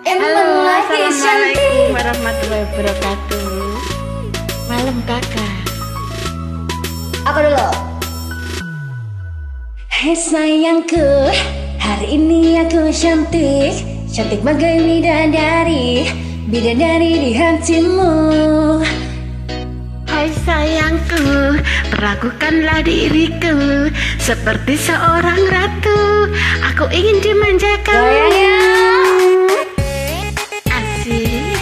Halo, lagi assalamualaikum cantik. warahmatullahi wabarakatuh. Malam kakak. Apa dulu? Hei sayangku, hari ini aku cantik, cantik bagai bidadari, bidadari di hatimu. Hai sayangku, perlakukanlah diriku seperti seorang ratu. Aku ingin dimanjakan. Goyangnya. Asik.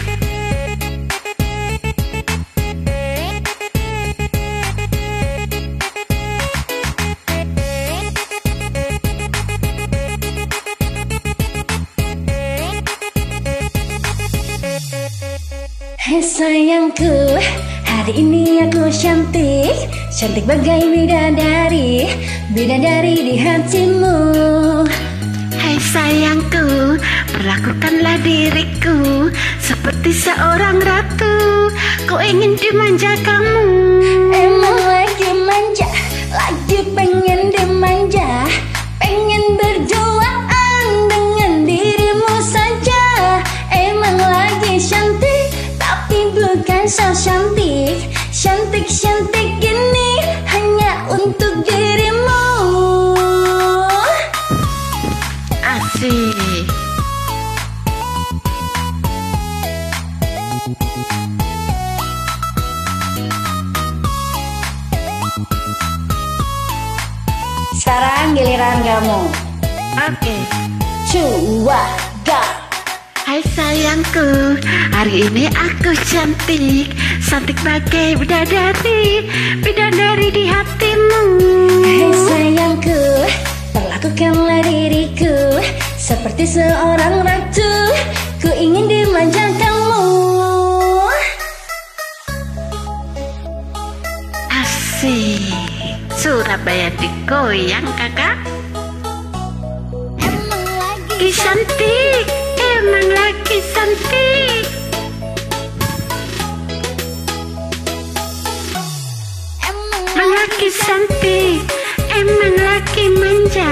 Hei sayangku, hari ini aku cantik, cantik bagai bidadari, bidadari di hatimu. Hai sayangku, perlakukanlah diriku seperti seorang ratu. Ku ingin dimanjakanmu. Emang lagi manja, lagi pengen dimanja, pengen berduaan dengan dirimu saja. Emang lagi cantik, tapi bukan so cantik, cantik-cantik gini hanya untuk dirimu. Asik. Sekarang giliran kamu. Oke. Coba gak. Hai sayangku, hari ini aku cantik, cantik bagai bidadari, bidadari di hatimu. Hei sayangku, perlakukanlah diriku seperti seorang ratu. Ku ingin dimanjakanmu. Asik. Surabaya digoyang kakak. Emang lagi Cantik, emang lagi cantik. Emang lagi cantik, emang lagi manja.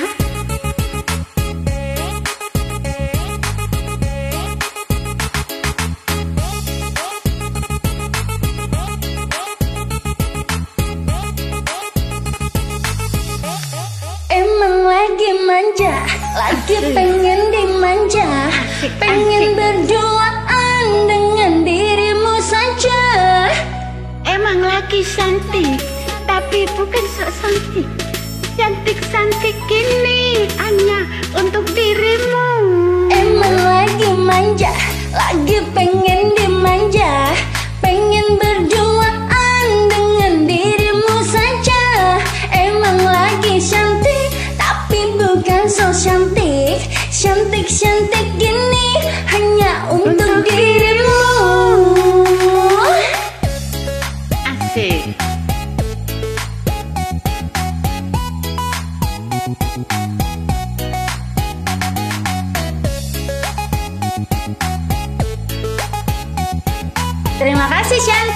Emang lagi manja, lagi pengen dimanja, pengen berduaan dengan dirimu saja. Emang lagi cantik, tapi bukan sok cantik. Cantik-cantik gini hanya untuk dirimu. Emang lagi manja, lagi pengen dimanja, pengen berduaan dengan dirimu saja. Emang lagi cantik, tapi bukan so cantik, cantik-cantik gini hanya untuk dirimu. Asik. Terima kasih Chan.